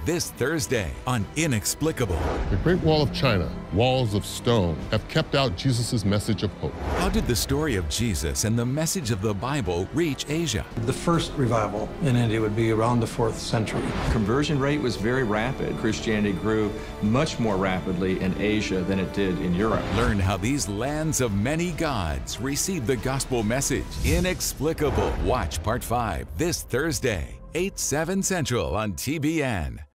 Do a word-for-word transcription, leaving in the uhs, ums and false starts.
this Thursday on Inexplicable. The Great Wall of China, walls of stone, have kept out Jesus' message of hope. How did the story of Jesus and the message of the Bible reach Asia? The first revival in India would be around the fourth century. Conversion rate was very rapid. Christianity grew much more rapidly in Asia than it did in Europe. Learn how these lands of many gods receive the gospel message. Inexplicable. Watch part five this Thursday, eight, seven Central on T B N.